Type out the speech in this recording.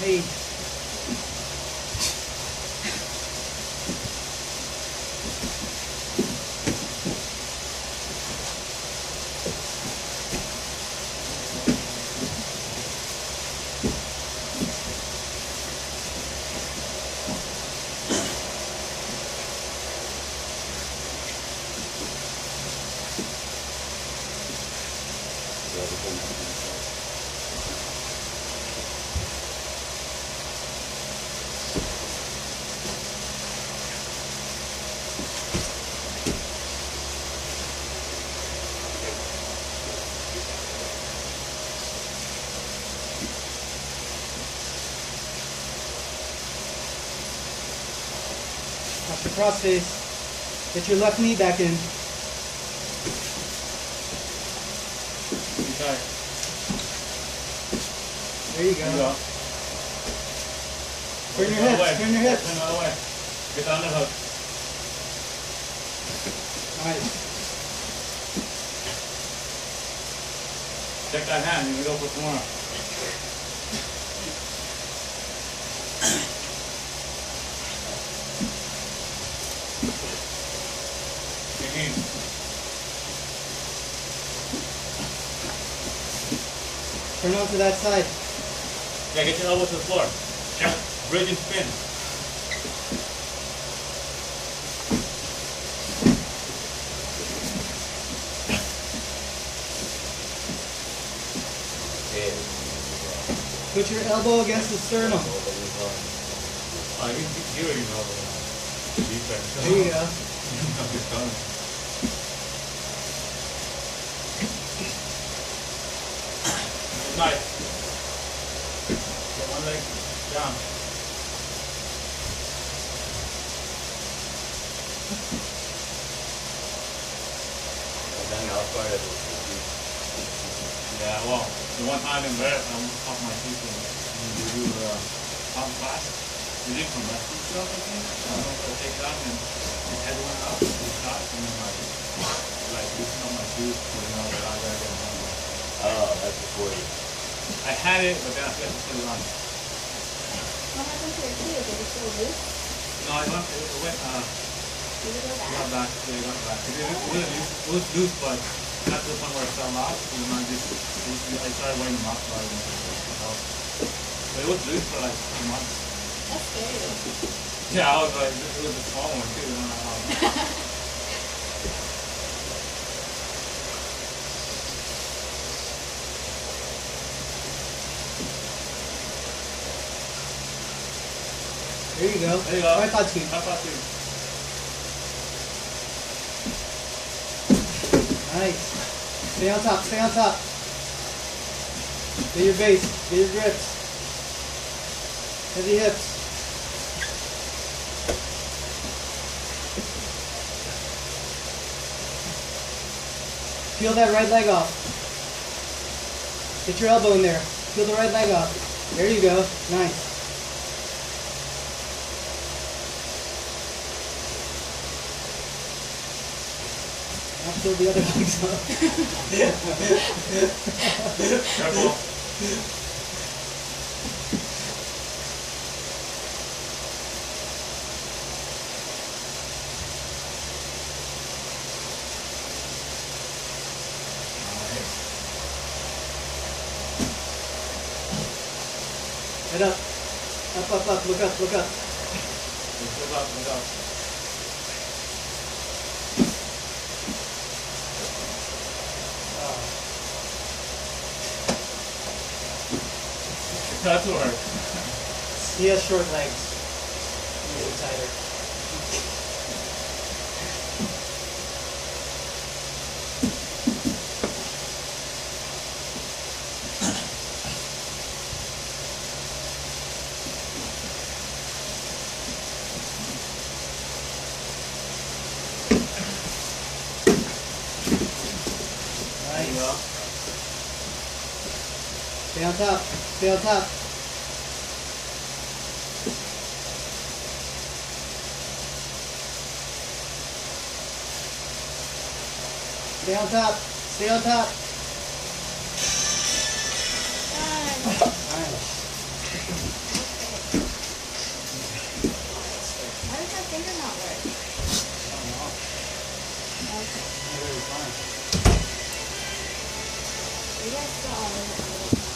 Hey. Watch your cross face. Get your left knee back in. Okay. There you go. There you go. Turn your hips. Turn your hips. Turn the other way. Get the underhook. Nice. Check that hand. You can go for some more. Turn on to that side. Yeah, get your elbow to the floor. Yeah. Bridge and spin. Put your elbow against the sternum. You already know the defense. There you go. Nice. Get one leg down. Yeah, well, the one time in there, I almost caught my teeth and we do pump class. We did some wrestling stuff, I think. I don't know if I take it out and his head went up, he shot, and then like loosen up my tooth, putting out the eye right there. Oh, that's before you. I had it, but then I forgot to put it on. What happened to your teeth? Did it still loose? No, it went, Did it go it back? got back, yeah, it got back. It was loose, but not to the point where it fell off. I started wearing them off, so I didn't help. But it was loose for like 2 months. That's scary. Yeah, I was like, it was a small one too. I don't know how. There you go. There you go. Tripod sweep. Tripod sweep. Nice. Stay on top. Stay on top. Get your base. Get your grips. Heavy hips. Peel that right leg off. Get your elbow in there. Peel the right leg off. There you go. Nice. I'll peel the other legs off. Careful. Head up. Up, up, up. Look up, look up. Look up, look up. That's what hurt. He has short legs. He's it tighter. Nice. Stay on top. Stay on top. Stay on top. Stay on top. Done. Nice. or not work? Okay. Very fine. You guys saw all of it.